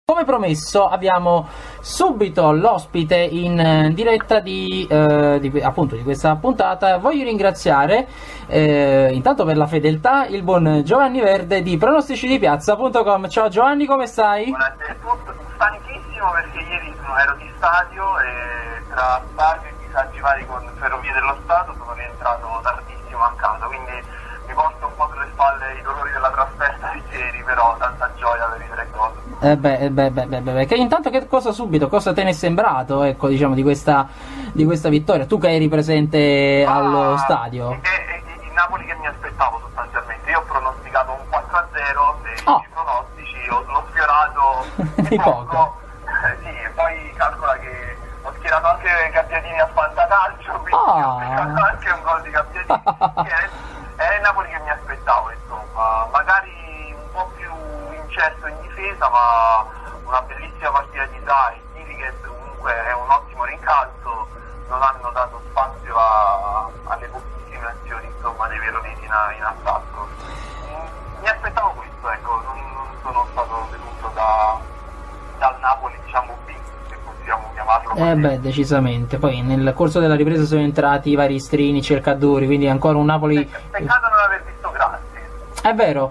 Come promesso abbiamo subito l'ospite in diretta di questa puntata. Voglio ringraziare intanto per la fedeltà il buon Giovanni Verde di pronosticitipiazza.com. Ciao Giovanni, come stai? Buonasera a tutti, stanchissimo perché ieri ero di stadio e tra stadio e disagi vari con Ferrovie dello Stato sono rientrato tardissimo a casa, quindi mi porto un po' sulle spalle i dolori della trasferta di ieri, però tanta gioia per i tre gol. Che intanto cosa te ne è sembrato, ecco, diciamo, di questa vittoria? Tu che eri presente allo stadio? Il Napoli che mi aspettavo sostanzialmente. Io ho pronosticato un 4-0 dei pronostici, l'ho sfiorato di poco. Sì, e poi calcola che ho schierato anche Gabbiadini a fantacalcio, quindi ho beccato anche un gol di Gabbiadini. È il Napoli che mi aspettavo, insomma, magari un po' più incerto in difesa, ma una bellissima partita di Zai, che comunque è un ottimo rincalzo, non hanno dato spazio alle pochissime azioni, insomma, dei veronesi in attacco. Mi aspettavo questo, ecco, non sono stato deluso dal Napoli, diciamo, B, se possiamo chiamarlo. Decisamente. Poi nel corso della ripresa sono entrati i vari Strinic e Caduri, quindi ancora un Napoli. Peccato non aver visto Grassi. È vero.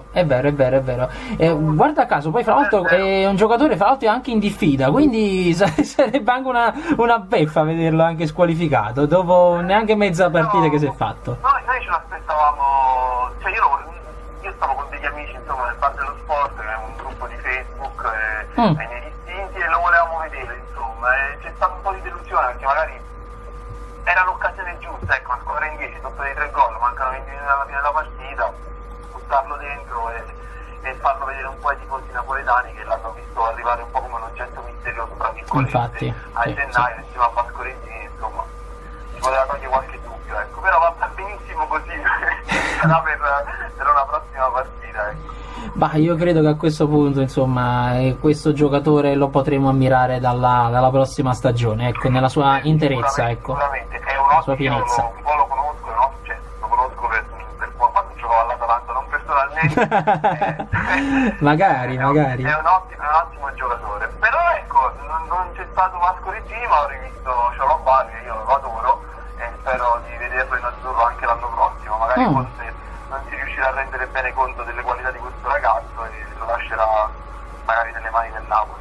Guarda caso, poi fra l'altro è un giocatore fra l'altro anche in diffida, quindi sarebbe anche una beffa vederlo anche squalificato dopo neanche mezza partita che si è fatto. Noi ce l'aspettavamo, cioè io stavo con degli amici, insomma, nel Bar dello Sport, che è un gruppo di Facebook, ai miei distinti, e lo volevamo vedere, insomma, e c'è stato un po' di delusione perché magari era l'occasione giusta, ecco, una squadra in 10 sotto dei 3 gol, mancano 20 minuti alla fine della partita, buttarlo dentro e farlo vedere un po' ai tifosi napoletani che l'hanno visto arrivare un po' come un oggetto misterioso, tra virgolette, a gennaio insieme a Vasco Reggini, insomma, ci poteva togliere qualche dubbio, ecco, però va benissimo così, sarà per una prossima partita, ecco. Io credo che a questo punto, insomma, questo giocatore lo potremo ammirare dalla prossima stagione, ecco, nella sua interezza, ecco, sicuramente è un sua pienezza. Un po' lo conosco, no? Cioè, lo conosco per quando giocavo all'Atalanta, non personalmente. magari. È un ottimo giocatore. Però ecco, non c'è stato Vasco Reggini, ma ho rivisto Cialobani, che io lo adoro, e spero di vederlo in azzurro anche l'anno prossimo. Magari forse non si riuscirà a rendere bene conto delle qualità di questo ragazzo e lo lascerà magari nelle mani del Napoli.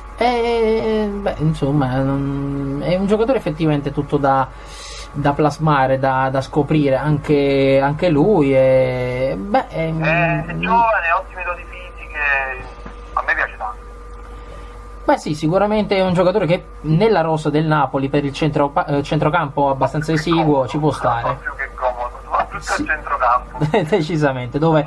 Insomma, è un giocatore effettivamente tutto da plasmare, da scoprire anche lui. È giovane, ottime doti fisiche, a me piace tanto. Sì, sicuramente è un giocatore che nella rosa del Napoli per il centrocampo abbastanza esiguo ci può stare. Più che comodo, soprattutto al centrocampo. Decisamente, dove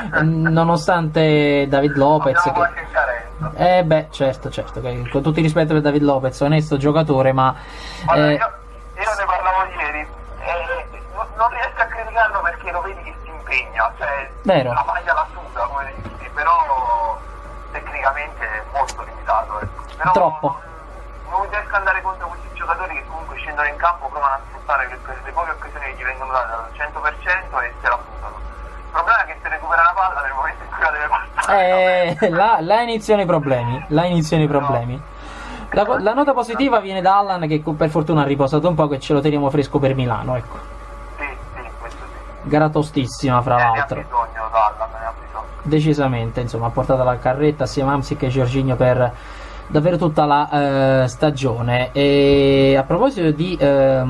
nonostante David Lopez qualche carenza. Certo, che, con tutto il rispetto per David Lopez, onesto giocatore, ma io ne parlavo ieri, non riesco a criticarlo perché lo vedi che si impegna, cioè vero. La maglia la suda, come dici, però tecnicamente è molto limitato, ecco. Però troppo. Non riesco ad andare contro questi giocatori che comunque scendono in campo, provano a sfruttare le poche occasioni che gli vengono date al 100% e se la buttano. Il problema è che se recupera la palla nel momento in cui la deve passare. Là iniziano i problemi. La nota positiva viene da Allan, che per fortuna ha riposato un po', che ce lo teniamo fresco per Milano, ecco. Sì, questo sì. Gara tostissima, fra l'altro. Ne ha bisogno. Decisamente, insomma, ha portato la carretta sia Mamsic che Jorginho per davvero tutta la stagione. E a proposito di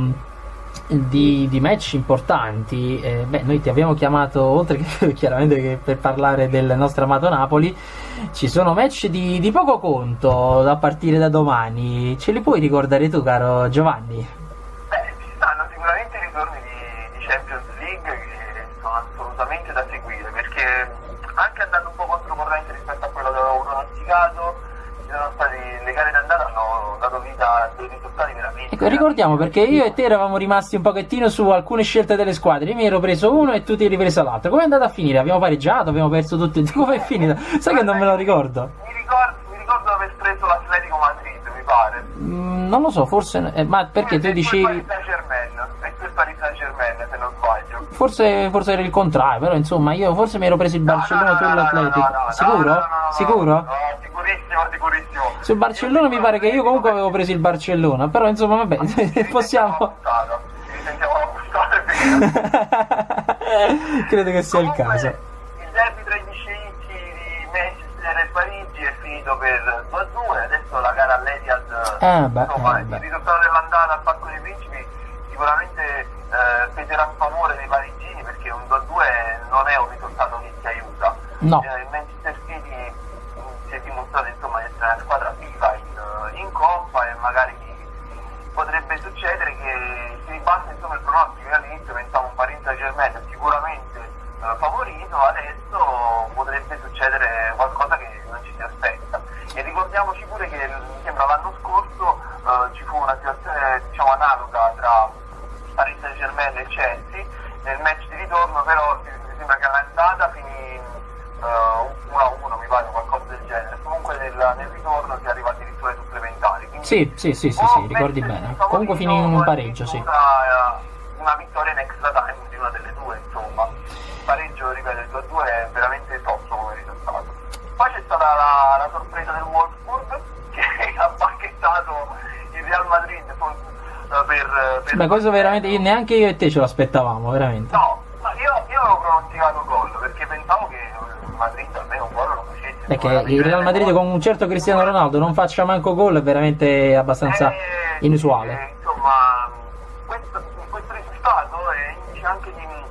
match importanti, noi ti abbiamo chiamato, oltre che chiaramente che per parlare del nostro amato Napoli, ci sono match di poco conto a partire da domani. Ce li puoi ricordare tu, caro Giovanni? Ci stanno sicuramente i ritorni di Champions League che sono assolutamente da seguire, perché anche andando un po' controcorrente rispetto a quello che avevo pronosticato, ci sono stati le gare d'andata, hanno dato vita a dei risultati veramente. Ecco, ricordiamo, perché io e te eravamo rimasti un pochettino su alcune scelte delle squadre. Io mi ero preso uno e tu ti eri preso l'altro. Come è andata a finire? Abbiamo pareggiato, abbiamo perso tutti. Come è finita? Sai che non me lo ricordo. Mi ricordo aver preso l'Atletico Madrid, mi pare. Non lo so, forse. Ma perché tu dici. Paris Saint-Germain, se non sbaglio. Forse era il contrario, però insomma io forse mi ero preso il Barcellona, tu l'Atletico. Sicuro? No, sicurissimo ricordi purissimo. Sul Barcellona mi pare che io comunque avevo preso il Barcellona, però insomma vabbè, possiamo... Mi sentiamo la Credo che sia comunque, il caso. Il derby tra gli sceicchi di Manchester e Parigi è finito per 2-2, adesso la gara all'Etihad, insomma, il risultato dell'andata al Parco dei Principi sicuramente peserà a favore dei parigini, perché un 2-2 non è un risultato che ti aiuta. No. Il Manchester City si è dimostrato insomma essere una squadra viva in Coppa, e magari potrebbe succedere che si ribassa insomma il pronostico. All'inizio pensavo un Paris Saint-Germain sicuramente favorito, adesso potrebbe succedere qualcosa che non ci si aspetta. E ricordiamoci pure che mi sembra l'anno scorso ci fu una situazione diciamo analoga tra Paris Saint-Germain e Chelsea. Nel match di ritorno però mi sembra che all'andata finì 1-1, mi pare, qualcosa del genere. Comunque nel ritorno si arriva addirittura ai supplementari. Sì, ricordi bene. Comunque finì in un pareggio, sì. Una vittoria in extra time di una delle due, insomma. Il pareggio, ripeto, il 2-2 è veramente tosto come risultato. Poi c'è stata la sorpresa del Wolfsburg, che ha bacchettato il Real Madrid per Beh, questo veramente neanche io e te ce lo aspettavamo, veramente. No, ma io avevo pronosticato gol, perché pensavo che il Madrid almeno un gol lo facesse. Perché il Real Madrid con un certo Cristiano Ronaldo non faccia manco gol è veramente abbastanza inusuale. Insomma, questo risultato è indice anche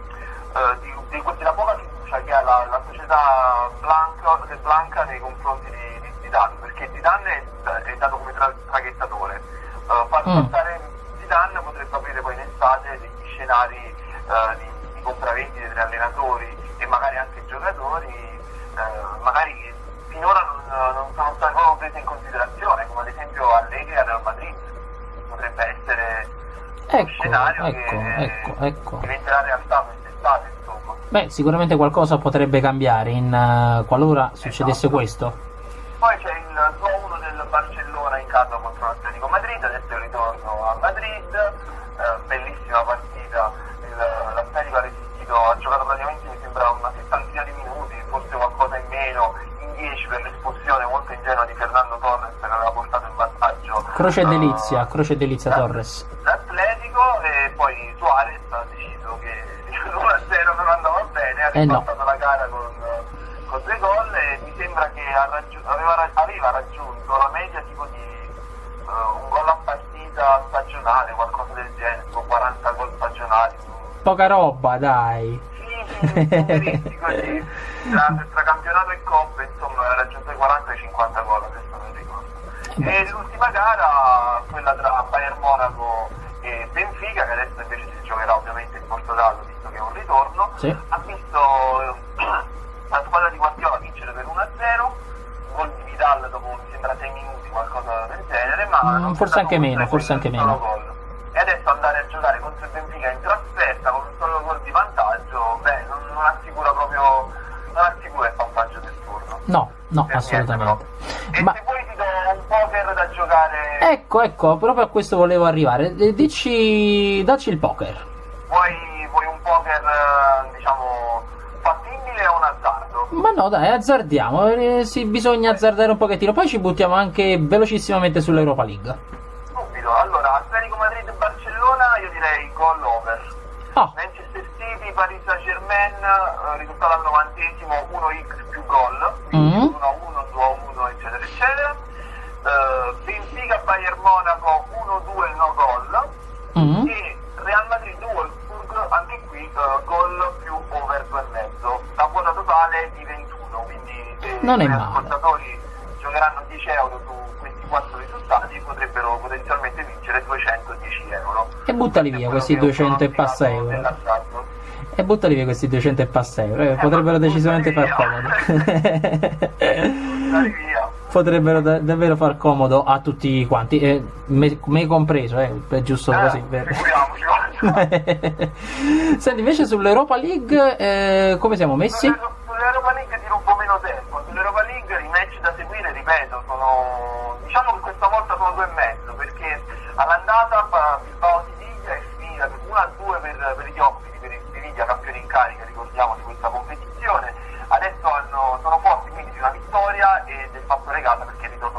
della poca fiducia che ha la società blanca nei confronti di Zidane, perché Zidane è dato come traghettatore. Far passare Zidane potrebbe aprire poi in estate degli scenari di compravendite tra allenatori e magari anche giocatori, magari che finora non sono stati proprio presi in considerazione, come ad esempio Allegri al Real Madrid. Potrebbe essere uno scenario che diventerà realtà quest'estate, insomma. Beh, sicuramente qualcosa potrebbe cambiare qualora succedesse questo. Poi c'è il 2-1 del Barcellona in casa contro l'Atletico Madrid, adesso è il ritorno a Madrid, bellissima partita, l'Atletico ha resistito, ha giocato praticamente mi sembra una settantina di minuti, forse qualcosa in meno, in 10 per l'espulsione molto ingenua di Fernando Torres che aveva portato in vantaggio. Croce delizia Torres. L'Atletico, e poi Suarez ha deciso che l'1-0 non andava bene, ha riportato la gara con 2 gol, e mi sembra che aveva raggiunto la media tipo di un gol a partita stagionale, qualcosa del genere, tipo 40 gol stagionali. Poca roba, dai. Sì, numeristi così, tra campionato e coppa, insomma, ha raggiunto i 40 e i 50 gol, adesso non ricordo. E l'ultima gara, quella tra Bayern Monaco e Benfica, che adesso invece si giocherà ovviamente in Portogallo, visto che è un ritorno, ha visto la squadra di Guardiola vincere per 1-0, gol di Vidal dopo mi sembra 6 minuti, qualcosa del genere, ma forse anche meno. Gol. E adesso andare a giocare contro il Benfica in trasferta con un solo gol di vantaggio, non assicura il vantaggio del turno. No, assolutamente. E se vuoi ti do un poker da giocare. Ecco, proprio a questo volevo arrivare. Dacci il poker. Vuoi un poker, diciamo, fattibile o un azzardo? Ma no, dai, azzardiamo. Bisogna azzardare un pochettino. Poi ci buttiamo anche velocissimamente sull'Europa League. Subito. Allora, Atletico Madrid e Barcellona, io direi gol over. Manchester City, Paris Saint-Germain, risultato al 90esimo, 1x più gol, quindi 1-1, 2-1, eccetera, eccetera. Benfica, Bayern Monaco, 1-2 no gol. E Real Madrid-Wolfsburg, anche qui gol più over 2,5. La quota totale di 21, quindi se gli ascoltatori giocheranno 10 euro su questi 4 risultati potrebbero potenzialmente vincere 210 euro. E buttali via questi 200 e passa euro. Potrebbero decisamente far comodo. Potrebbero davvero far comodo a tutti quanti, me compreso, è giusto così. Senti, invece sull'Europa League come siamo messi? Sull'Europa League tiro un po' meno tempo. Sull'Europa League i match da seguire, ripeto, diciamo che questa volta sono 2,5, perché all'andata Bilbao-Siviglia è finita 1-2 per gli ospiti, per il Siviglia, campione in carica, ricordiamo, di questa competizione. Adesso sono forti quindi di una vittoria e del fattore casa, perché ritorno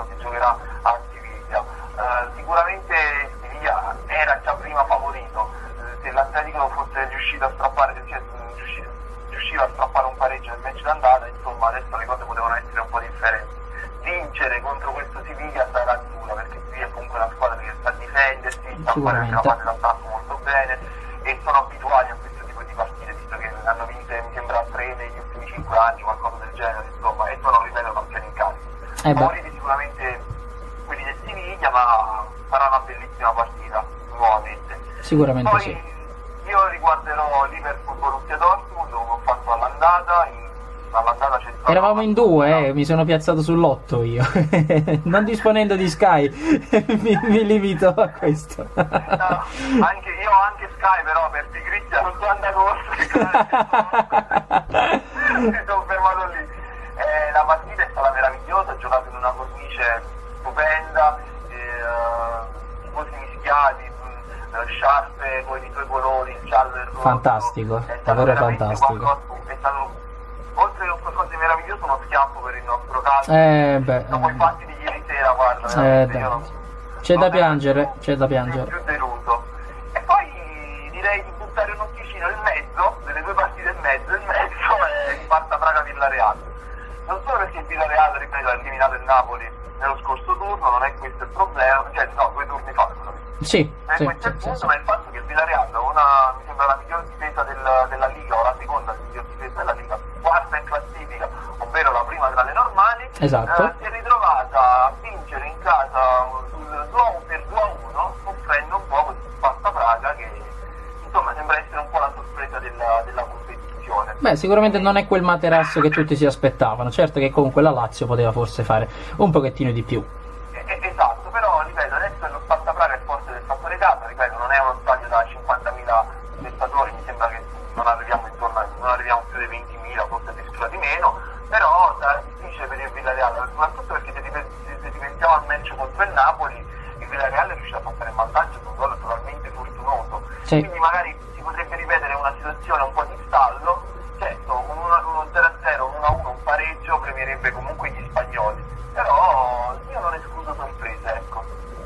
è riuscito a strappare, riusciva a strappare un pareggio nel match d'andata, insomma adesso le cose potevano essere un po' differenti. Vincere contro questo Siviglia sarà dura, perché Siviglia è comunque una squadra che sa difendersi, sa fare una fase d'attacco molto bene e sono abituati a questo tipo di partite, visto che hanno vinto mi sembra 3 negli ultimi 5 anni, qualcosa del genere, insomma, e sono a livello campione in carico. Favoriti sicuramente quelli del Siviglia, ma sarà una bellissima partita nuovamente. Sicuramente poi, sì. Io riguarderò Liverpool Borussia Dortmund, come ho fatto all'andata. All'andata c'è stato... Eravamo in due, mi sono piazzato sull'8 io. Non disponendo di Sky, mi limito a questo. No, anche io ho anche Sky, però per pigrizia non sono andato mi sono fermato lì. La partita è stata meravigliosa, ho giocato in una cornice stupenda, tifosi mischiati, sciarpe con i tuoi colori, il giallo e il rosso. Fantastico, davvero fantastico. È stato, oltre che qualcosa di meraviglioso, uno schiaffo per il nostro calcio. Dopo i fatti di ieri sera, guarda, c'è da piangere, c'è da piangere. Più deluso. E poi direi di buttare un occhiacino in mezzo, delle due partite in mezzo è il Sparta Praga Villareal. Non solo perché il Villareal, ripeto, ha eliminato il Napoli nello scorso turno, non è questo il problema, cioè no, 2 turni fa, sì, questo è il punto, ma il fatto che il Villareal mi sembra la miglior difesa della Liga, o la seconda miglior difesa della Liga, quarta in classifica, ovvero la prima tra le normali, esatto. Si è ritrovata a vincere in casa per 2-1, soffrendo un po' questo Sparta Praga che insomma sembra essere un po' la sorpresa della competizione. Beh, sicuramente non è quel materasso che tutti si aspettavano, certo che comunque la Lazio poteva forse fare un pochettino di più. Esatto, però ripeto, adesso lo Sparta Praga è forte del fattore casa, ripeto, non è uno stadio da 50.000 spettatori, mi sembra che non arriviamo più dei 20.000, forse addirittura di meno, però sarà difficile per il Villareal, soprattutto perché se diventiamo al match contro il Napoli, il Villareal è riuscito a passare in vantaggio con un gol totalmente fortunoso, sì. Quindi magari si potrebbe ripetere una situazione un po' di stallo, certo, un 0-0, un 1-1, un pareggio premierebbe comunque gli spagnoli, però io non escludo sorprese, ecco.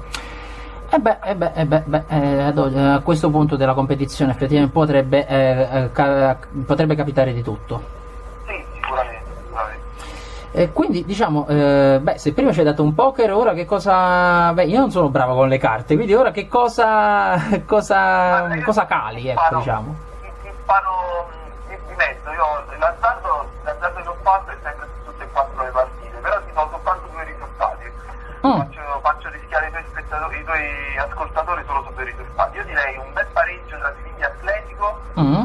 A questo punto della competizione effettivamente potrebbe capitare di tutto. Sì, sicuramente. Quindi diciamo, se prima ci hai dato un poker, ora che cosa... Beh, io non sono bravo con le carte, quindi ora che cosa cali, ecco, diciamo. Ti sparo di mezzo, io l'azzardo che ho fatto è sempre su tutte e 4 le partite, però ti do soltanto 2 risultati. Faccio rischiare i tuoi ascoltatori solo su 2 risultati. Io direi un bel pareggio tra Siviglia e Atletico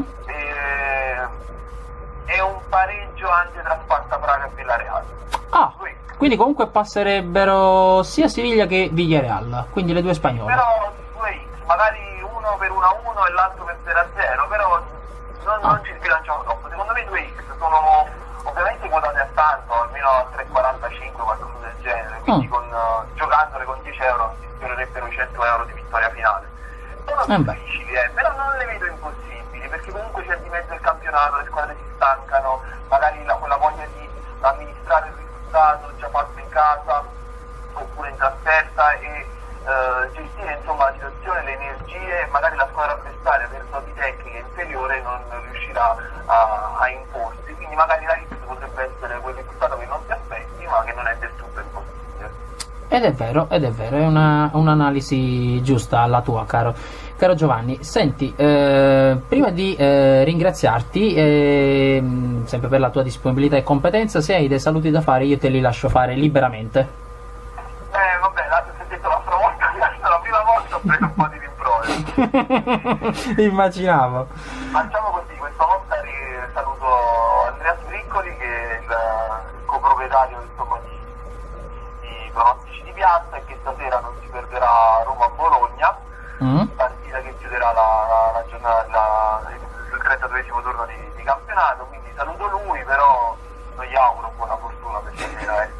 e un pareggio anche tra Sparta Praga e Villareal. Quindi comunque passerebbero sia Siviglia che Villarreal, quindi le due spagnole. Però 2x, magari uno per 1-1 e l'altro per 0-0, però non ci sbilanciamo troppo. Secondo me 2x sono ovviamente quotate a tanto, almeno a 3,45, qualcosa del genere, quindi giocandole con 10 euro si sfiorerebbero i 100 euro di vittoria finale. Sono difficili, però non le vedo impossibili, perché comunque c'è di mezzo il campionato, le squadre si stancano, magari quella voglia di amministrare il risultato già fatto in casa oppure in trasferta e gestire insomma la situazione, le energie, magari la squadra avversaria per doti tecniche inferiore non riuscirà a imporsi, quindi magari la Liga potrebbe essere quel risultato che non ti aspetti ma che non è del tutto impossibile. Ed è vero, è un'analisi giusta la tua, caro Giovanni. Senti, prima di ringraziarti, sempre per la tua disponibilità e competenza, se hai dei saluti da fare io te li lascio fare liberamente. Vabbè, l'ho detto l'altra volta, la prima volta ho preso un po' di rimproveri. Immaginavo. Facciamo così, questa volta saluto Andrea Sbriccoli, che è il coproprietario insomma di Pronostici di Piazza, e che stasera non si perderà Roma-Bologna, partita che chiuderà la giornata, il 32esimo turno di campionato, quindi saluto lui, però non gli auguro buona fortuna per stasera, ecco.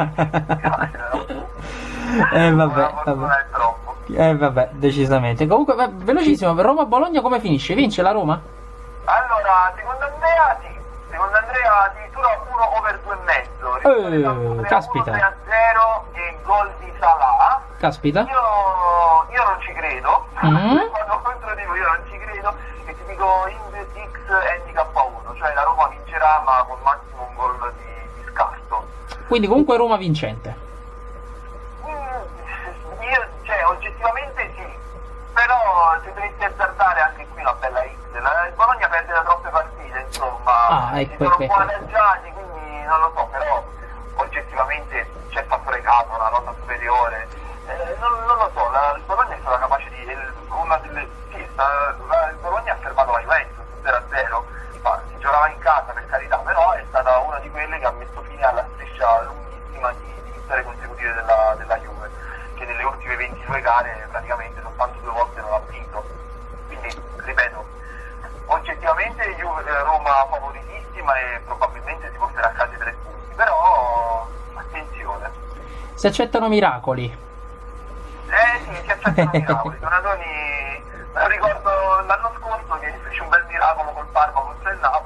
Vabbè, decisamente. Comunque, velocissimo, Roma-Bologna come finisce? Vince la Roma? Allora, secondo Andrea sì, addirittura 1 over 2,5. Caspita. 1-0 e gol di Salah. Caspita. Io non ci credo. Quando controdico io non ci credo, e ti dico vedo Inter X handicap a 1, cioè la Roma vincerà ma con massimo un gol di scarto. Quindi comunque Roma vincente. Io, cioè, oggettivamente sì, però se dovessi azzardare anche qui una bella X, il Bologna perde da troppe partite, insomma, si sono un po' adagiati, quindi non lo so, però oggettivamente c'è il fattore caso, una nota superiore, non lo so, il Bologna è stata capace di, il Bologna ha fermato la Juventus 0-0, si giocava in casa per carità, però è stata una di quelle che ha messo fine alla striscia lunghissima di vittorie consecutive della Juve, che nelle ultime 22 gare praticamente soltanto 2 volte non ha vinto. Quindi, ripeto, oggettivamente Roma favoritissima e probabilmente si porterà a casa i 3 punti, però attenzione. Si accettano miracoli. Sì, si accettano miracoli. Donatoni, ricordo l'anno scorso che fece un bel miracolo col Parma contro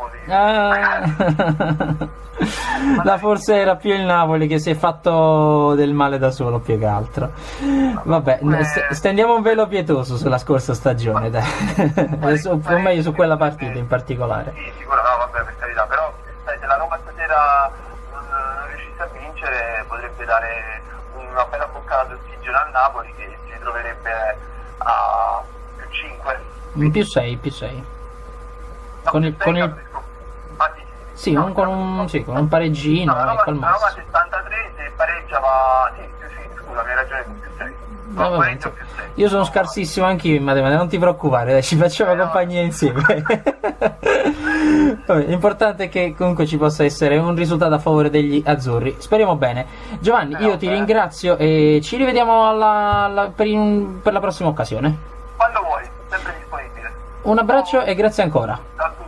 il Napoli. La forse era più il Napoli che si è fatto del male da solo più che altro. Vabbè, stendiamo un velo pietoso sulla scorsa stagione, dai. O meglio su quella partita in particolare. Sì, sicuro, no, vabbè, per carità, però sai, se la Roma stasera non riuscisse a vincere potrebbe dare una bella boccata d'ossigeno al Napoli, che si troverebbe a più 5. In più 6, più 6. No, Con il sì, no, con un pareggino, no, ecco, al la Roma massimo. 63, se pareggia va... Sì, scusa, mi hai ragione, più 6. No, vabbè, io sono scarsissimo anch'io in matematica, non ti preoccupare, dai, ci facciamo compagnia insieme. Vabbè, l'importante è che comunque ci possa essere un risultato a favore degli azzurri. Speriamo bene. Giovanni, io ti ringrazio e ci rivediamo per la prossima occasione. Quando vuoi, sempre disponibile. Un abbraccio e grazie ancora. Ciao a tutti.